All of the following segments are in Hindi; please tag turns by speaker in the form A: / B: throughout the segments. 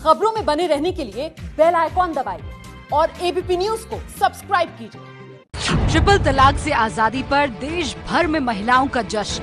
A: खबरों में बने रहने के लिए बेल आइकॉन दबाइए और एबीपी न्यूज को सब्सक्राइब कीजिए।
B: ट्रिपल तलाक से आजादी पर देश भर में महिलाओं का जश्न।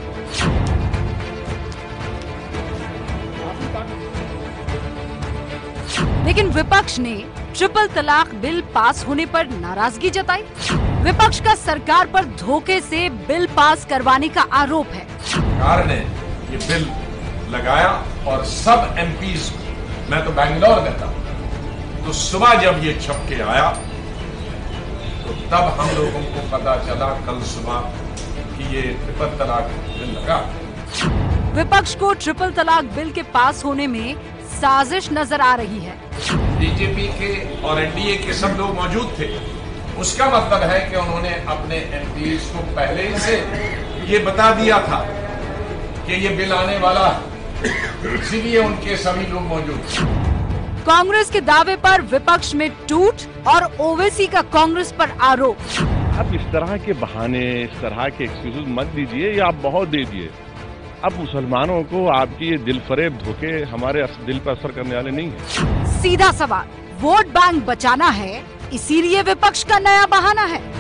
B: लेकिन विपक्ष ने ट्रिपल तलाक बिल पास होने पर नाराजगी जताई। विपक्ष का सरकार पर धोखे से बिल पास करवाने का आरोप है।
C: सरकार ने ये बिल लगाया और सब एमपीज, मैं तो बैंगलोर में था, तो सुबह जब ये छप के आया तो तब हम लोगों को पता चला कल सुबह कि ये ट्रिपल तलाक बिल लगा।
B: विपक्ष को ट्रिपल तलाक बिल के पास होने में साजिश नजर आ रही है।
C: बीजेपी के और एनडीए के सब लोग मौजूद थे। उसका मतलब है कि उन्होंने अपने एमपीज को पहले ही से ये बता दिया था कि ये बिल आने वाला, इसीलिए उनके सभी लोग मौजूद थे।
B: कांग्रेस के दावे पर विपक्ष में टूट और ओवैसी का कांग्रेस पर आरोप।
D: आप इस तरह के बहाने, इस तरह के एक्सक्यूज मत दीजिए या आप बहुत दे दिए। अब मुसलमानों को आपकी ये दिल फरेब धोखे हमारे दिल पर असर करने वाले नहीं है।
B: सीधा सवाल, वोट बैंक बचाना है, इसीलिए विपक्ष का नया बहाना है।